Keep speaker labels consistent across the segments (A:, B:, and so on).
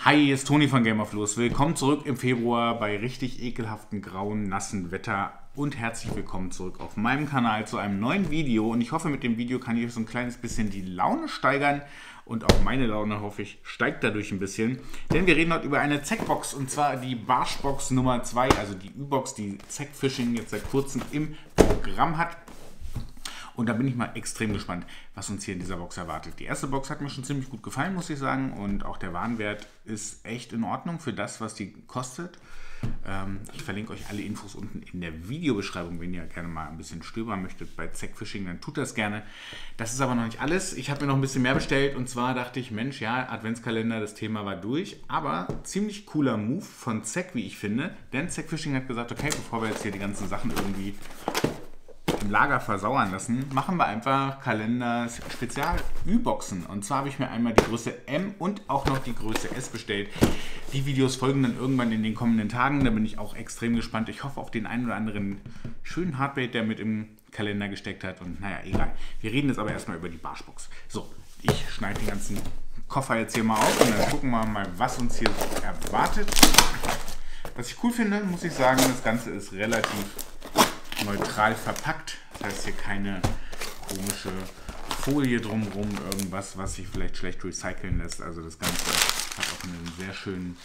A: Hi, hier ist Toni von Game of Lust. Willkommen zurück im Februar bei richtig ekelhaften, grauen, nassen Wetter und herzlich willkommen zurück auf meinem Kanal zu einem neuen Video. Und ich hoffe, mit dem Video kann ich so ein kleines bisschen die Laune steigern und auch meine Laune, hoffe ich, steigt dadurch ein bisschen. Denn wir reden heute über eine ZEC-Box und zwar die Barschbox Nummer 2, also die Ü-Box, die ZEC Fishing jetzt seit kurzem im Programm hat. Und da bin ich mal extrem gespannt, was uns hier in dieser Box erwartet. Die erste Box hat mir schon ziemlich gut gefallen, muss ich sagen. Und auch der Warenwert ist echt in Ordnung für das, was die kostet. Ich verlinke euch alle Infos unten in der Videobeschreibung. Wenn ihr gerne mal ein bisschen stöbern möchtet bei ZEC Fishing, dann tut das gerne. Das ist aber noch nicht alles. Ich habe mir noch ein bisschen mehr bestellt. Und zwar dachte ich, Mensch, ja, Adventskalender, das Thema war durch. Aber ziemlich cooler Move von ZEC, wie ich finde. Denn ZEC Fishing hat gesagt, okay, bevor wir jetzt hier die ganzen Sachen irgendwie im Lager versauern lassen, machen wir einfach Kalender-Spezial-Ü-Boxen. Und zwar habe ich mir einmal die Größe M und auch noch die Größe S bestellt. Die Videos folgen dann irgendwann in den kommenden Tagen. Da bin ich auch extrem gespannt. Ich hoffe auf den einen oder anderen schönen Hardbait, der mit im Kalender gesteckt hat. Und naja, egal. Wir reden jetzt aber erstmal über die Barschbox. So, ich schneide den ganzen Koffer jetzt hier mal auf und dann gucken wir mal, was uns hier erwartet. Was ich cool finde, muss ich sagen, das Ganze ist relativ neutral verpackt. Das heißt hier keine komische Folie drumherum, irgendwas, was sich vielleicht schlecht recyceln lässt. Also das Ganze hat auch einen sehr schönen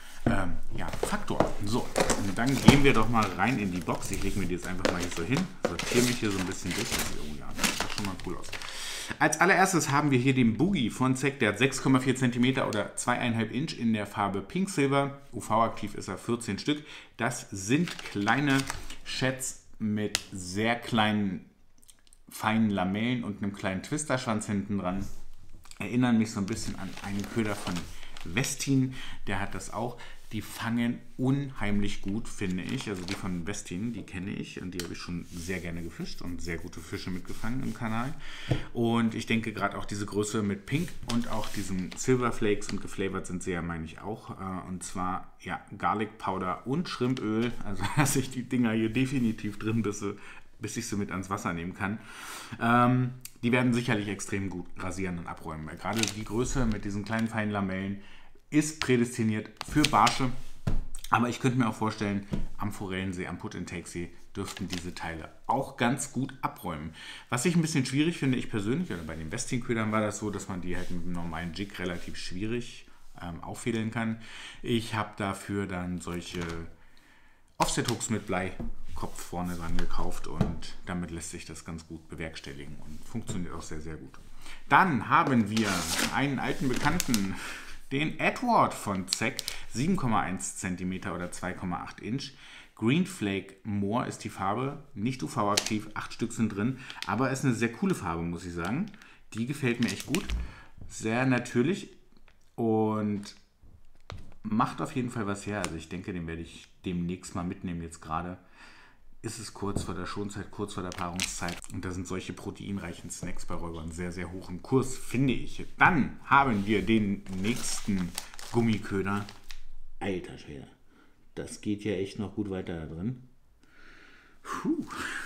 A: Faktor. So, und dann gehen wir doch mal rein in die Box. Ich lege mir die jetzt einfach mal hier so hin, sortiere mich hier so ein bisschen durch. Oh ja, das sieht schon mal cool aus. Als allererstes haben wir hier den Boogie von ZEC, der hat 6,4 cm oder 2,5 Inch in der Farbe Pink Silver. UV-aktiv ist er 14 Stück. Das sind kleine Sheds mit sehr kleinen, feinen Lamellen und einem kleinen Twisterschwanz hinten dran. Erinnern mich so ein bisschen an einen Köder von Westin, der hat das auch. Die fangen unheimlich gut, finde ich. Also die von Westin, die kenne ich und die habe ich schon sehr gerne gefischt und sehr gute Fische mitgefangen im Kanal. Und ich denke gerade auch diese Größe mit Pink und auch diesen Silver Flakes und geflavored sind sie ja, meine ich auch. Und zwar ja Garlic Powder und Shrimpöl. Also lasse ich die Dinger hier definitiv drin, bis ich sie mit ans Wasser nehmen kann. Die werden sicherlich extrem gut rasieren und abräumen. Weil gerade die Größe mit diesen kleinen feinen Lamellen ist prädestiniert für Barsche, aber ich könnte mir auch vorstellen, am Forellensee, am Put-and-Take-See dürften diese Teile auch ganz gut abräumen. Was ich ein bisschen schwierig finde, ich persönlich, oder bei den Westin-Ködern war das so, dass man die halt mit einem normalen Jig relativ schwierig auffädeln kann. Ich habe dafür dann solche Offset-Hooks mit Bleikopf vorne dran gekauft und damit lässt sich das ganz gut bewerkstelligen und funktioniert auch sehr, sehr gut. Dann haben wir einen alten Bekannten, den Edward von ZEC, 7,1 cm oder 2,8 Inch. Green Flake Moor ist die Farbe, nicht UV-aktiv, 8 Stück sind drin, aber ist eine sehr coole Farbe, muss ich sagen. Die gefällt mir echt gut, sehr natürlich und macht auf jeden Fall was her. Also ich denke, den werde ich demnächst mal mitnehmen. Jetzt gerade ist es kurz vor der Schonzeit, kurz vor der Paarungszeit. Und da sind solche proteinreichen Snacks bei Räubern sehr, sehr hoch im Kurs, finde ich. Dann haben wir den nächsten Gummiköder. Alter Schwede, das geht ja echt noch gut weiter da drin. Puh.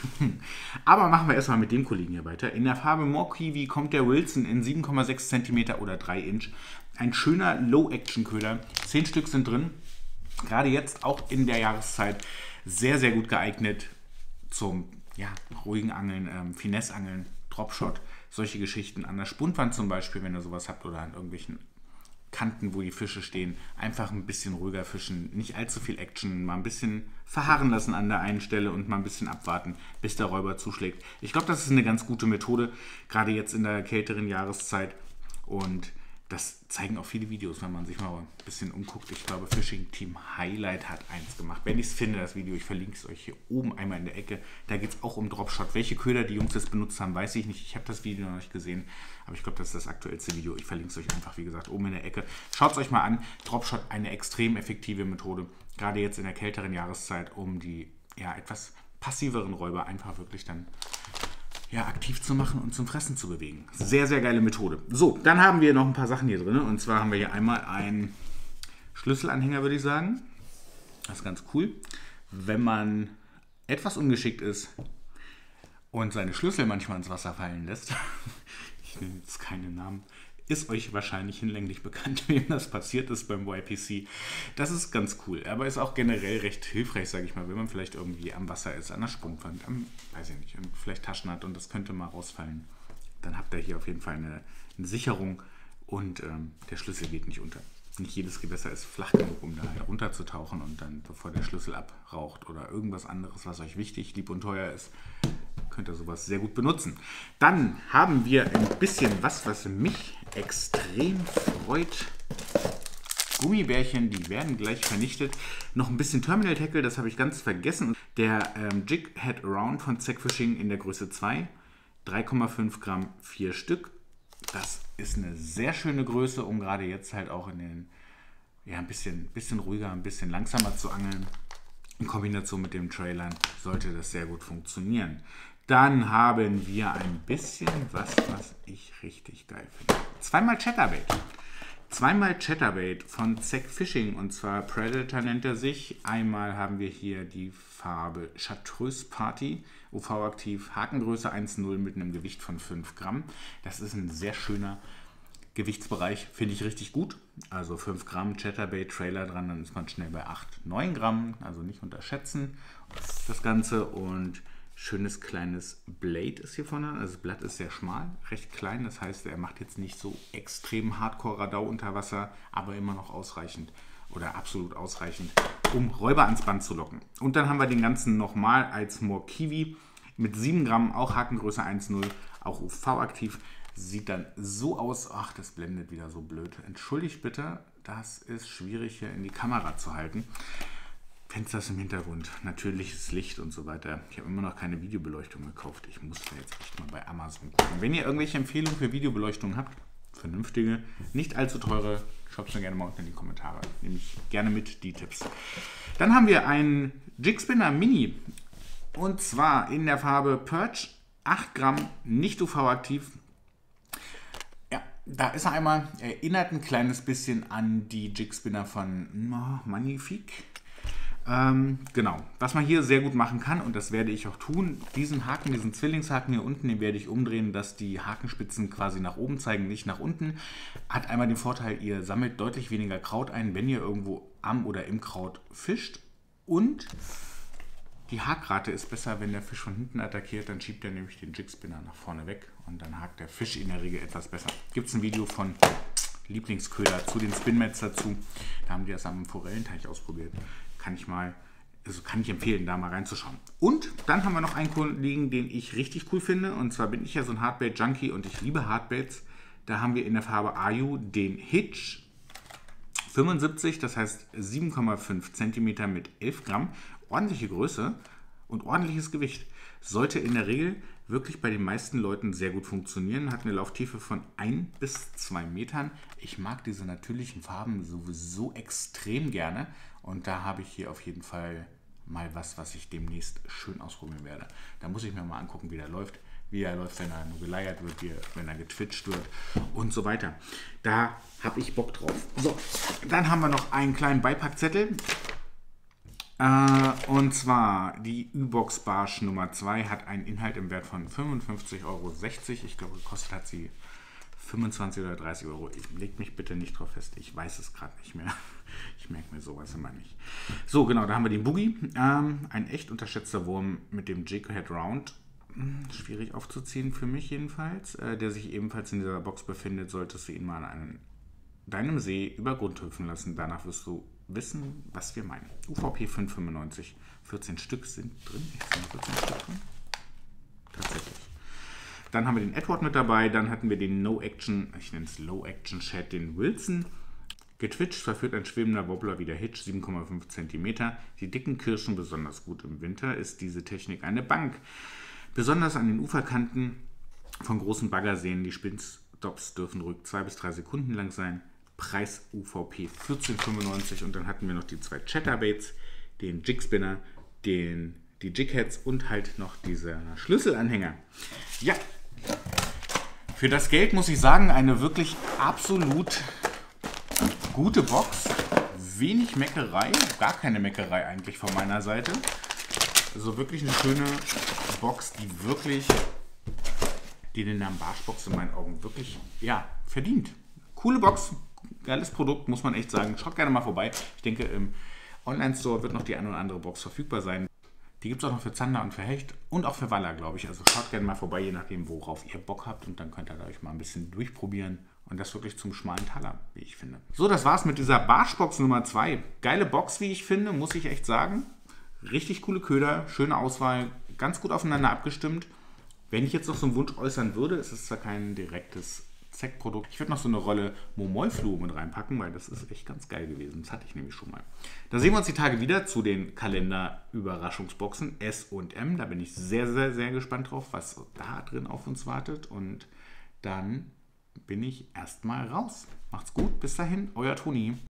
A: Aber machen wir erstmal mit dem Kollegen hier weiter. In der Farbe More Kiwi kommt der Wilson in 7,6 cm oder 3 Inch. Ein schöner Low-Action-Köder. 10 Stück sind drin. Gerade jetzt auch in der Jahreszeit sehr, sehr gut geeignet zum ruhigen Angeln, Finesse-Angeln, Dropshot, solche Geschichten an der Spundwand zum Beispiel, wenn ihr sowas habt oder an irgendwelchen Kanten, wo die Fische stehen, einfach ein bisschen ruhiger fischen, nicht allzu viel Action, mal ein bisschen verharren lassen an der einen Stelle und mal ein bisschen abwarten, bis der Räuber zuschlägt. Ich glaube, das ist eine ganz gute Methode, gerade jetzt in der kälteren Jahreszeit und das zeigen auch viele Videos, wenn man sich mal ein bisschen umguckt. Ich glaube, Fishing Team Highlight hat eins gemacht. Wenn ich es finde, das Video, ich verlinke es euch hier oben einmal in der Ecke. Da geht es auch um Dropshot. Welche Köder die Jungs jetzt benutzt haben, weiß ich nicht. Ich habe das Video noch nicht gesehen, aber ich glaube, das ist das aktuellste Video. Ich verlinke es euch einfach, wie gesagt, oben in der Ecke. Schaut es euch mal an. Dropshot, eine extrem effektive Methode, gerade jetzt in der kälteren Jahreszeit, um die etwas passiveren Räuber einfach wirklich dann aktiv zu machen und zum Fressen zu bewegen. Sehr, sehr geile Methode. So, dann haben wir noch ein paar Sachen hier drin. Und zwar haben wir hier einmal einen Schlüsselanhänger, würde ich sagen. Das ist ganz cool. Wenn man etwas ungeschickt ist und seine Schlüssel manchmal ins Wasser fallen lässt, ich nenne jetzt keine Namen, ist euch wahrscheinlich hinlänglich bekannt, wem das passiert ist beim YPC. Das ist ganz cool, aber ist auch generell recht hilfreich, sage ich mal, wenn man vielleicht irgendwie am Wasser ist, an der Sprungwand, weiß ich nicht, und vielleicht Taschen hat und das könnte mal rausfallen. Dann habt ihr hier auf jeden Fall eine Sicherung und der Schlüssel geht nicht unter. Nicht jedes Gewässer ist flach genug, um da halt runterzutauchen und dann, bevor der Schlüssel abraucht oder irgendwas anderes, was euch wichtig, lieb und teuer ist, könnt ihr sowas sehr gut benutzen. Dann haben wir ein bisschen was mich extrem freut. Gummibärchen, die werden gleich vernichtet. Noch ein bisschen Terminal Tackle, das habe ich ganz vergessen. Der Jig Head Around von Zec Fishing in der Größe 2. 3,5 Gramm, 4 Stück. Das ist eine sehr schöne Größe, um gerade jetzt halt auch in den, ja, ein bisschen ruhiger, ein bisschen langsamer zu angeln. In Kombination mit dem Trailern sollte das sehr gut funktionieren. Dann haben wir ein bisschen was ich richtig geil finde. Zweimal Chatterbait von Zec Fishing, und zwar Predator nennt er sich. Einmal haben wir hier die Farbe Chartreuse Party, UV-aktiv, Hakengröße 1,0 mit einem Gewicht von 5 Gramm. Das ist ein sehr schöner Gewichtsbereich, finde ich richtig gut. Also 5 Gramm Chatterbait Trailer dran, dann ist man schnell bei 8, 9 Gramm. Also nicht unterschätzen das Ganze. Und schönes kleines Blade ist hier vorne. Also das Blatt ist sehr schmal, recht klein. Das heißt, er macht jetzt nicht so extrem Hardcore-Radau unter Wasser, aber immer noch ausreichend oder absolut ausreichend, um Räuber ans Band zu locken. Und dann haben wir den ganzen nochmal als More Kiwi mit 7 Gramm, auch Hakengröße 1,0, auch UV-aktiv. Sieht dann so aus. Ach, das blendet wieder so blöd. Entschuldigt bitte, das ist schwierig hier in die Kamera zu halten. Fenster im Hintergrund, natürliches Licht und so weiter. Ich habe immer noch keine Videobeleuchtung gekauft. Ich muss da jetzt echt mal bei Amazon gucken. Wenn ihr irgendwelche Empfehlungen für Videobeleuchtung habt, vernünftige, nicht allzu teure, schreibt es mir gerne mal unten in die Kommentare. Nehme ich gerne mit, die Tipps. Dann haben wir einen Jig Spinner Mini. Und zwar in der Farbe Perch, 8 Gramm, nicht UV-aktiv. Ja, da ist er einmal, erinnert ein kleines bisschen an die Jig Spinner von Magnifique. Genau, was man hier sehr gut machen kann, und das werde ich auch tun, diesen Haken, diesen Zwillingshaken hier unten, den werde ich umdrehen, dass die Hakenspitzen quasi nach oben zeigen, nicht nach unten. Hat einmal den Vorteil, ihr sammelt deutlich weniger Kraut ein, wenn ihr irgendwo am oder im Kraut fischt, und die Hakrate ist besser, wenn der Fisch von hinten attackiert, dann schiebt er nämlich den Jig Spinner nach vorne weg und dann hakt der Fisch in der Regel etwas besser. Gibt es ein Video von Lieblingsköder zu den Spinmats dazu, da haben die das am Forellenteich ausprobiert. Kann ich empfehlen, da mal reinzuschauen. Und dann haben wir noch einen Kollegen, den ich richtig cool finde. Und zwar bin ich ja so ein Hardbait-Junkie und ich liebe Hardbaits. Da haben wir in der Farbe Ayu den Hitch 75, das heißt 7,5 cm mit 11 Gramm. Ordentliche Größe und ordentliches Gewicht. Sollte in der Regel wirklich bei den meisten Leuten sehr gut funktionieren. Hat eine Lauftiefe von 1 bis 2 Metern. Ich mag diese natürlichen Farben sowieso extrem gerne. Und da habe ich hier auf jeden Fall mal was ich demnächst schön ausprobieren werde. Da muss ich mir mal angucken, wie er läuft, wenn er nur geleiert wird, wenn er getwitcht wird und so weiter. Da habe ich Bock drauf. So, dann haben wir noch einen kleinen Beipackzettel. Und zwar die Ü-Box Barsch Nummer 2 hat einen Inhalt im Wert von 55,60 Euro. Ich glaube, gekostet hat sie 25 oder 30 Euro. Legt mich bitte nicht drauf fest. Ich weiß es gerade nicht mehr. Ich merke mir sowas immer nicht. So, genau, da haben wir den Boogie. Ein echt unterschätzter Wurm mit dem Jig Head Round. Schwierig aufzuziehen für mich jedenfalls. Der sich ebenfalls in dieser Box befindet, solltest du ihn mal an deinem See über Grund hüpfen lassen. Danach wirst du wissen, was wir meinen. UVP 595. 14 Stück sind drin. Jetzt sind 14 Stück drin. Tatsächlich. Dann haben wir den Edward mit dabei. Dann hatten wir den No-Action, ich nenne es Low-Action-Shad, den Wilson. Getwitcht verführt ein schwebender Wobbler wie der Hitch, 7,5 cm. Die dicken Kirschen besonders gut im Winter ist diese Technik eine Bank. Besonders an den Uferkanten von großen Baggerseen. Die Spinstops dürfen ruhig 2 bis 3 Sekunden lang sein. Preis UVP 14,95. Und dann hatten wir noch die 2 Chatterbaits, den Jig Spinner, die Jig Heads und halt noch dieser Schlüsselanhänger. Ja, für das Geld muss ich sagen, eine wirklich absolut gute Box. Wenig Meckerei, gar keine Meckerei eigentlich von meiner Seite. Also wirklich eine schöne Box, die den Namen Barschbox in meinen Augen wirklich, ja, verdient. Coole Box, geiles Produkt, muss man echt sagen. Schaut gerne mal vorbei. Ich denke, im Online-Store wird noch die eine oder andere Box verfügbar sein. Die gibt es auch noch für Zander und für Hecht und auch für Waller, glaube ich. Also schaut gerne mal vorbei, je nachdem, worauf ihr Bock habt. Und dann könnt ihr euch mal ein bisschen durchprobieren. Und das wirklich zum schmalen Taler, wie ich finde. So, das war's mit dieser Barschbox Nummer 2. Geile Box, wie ich finde, muss ich echt sagen. Richtig coole Köder, schöne Auswahl, ganz gut aufeinander abgestimmt. Wenn ich jetzt noch so einen Wunsch äußern würde, ist es zwar kein direktes ZEC-Produkt. Ich würde noch so eine Rolle Momoi-Fluo mit reinpacken, weil das ist echt ganz geil gewesen. Das hatte ich nämlich schon mal. Da sehen wir uns die Tage wieder zu den Kalender-Überraschungsboxen S und M. Da bin ich sehr, sehr, sehr gespannt drauf, was da drin auf uns wartet. Und dann bin ich erstmal raus. Macht's gut, bis dahin, euer Toni.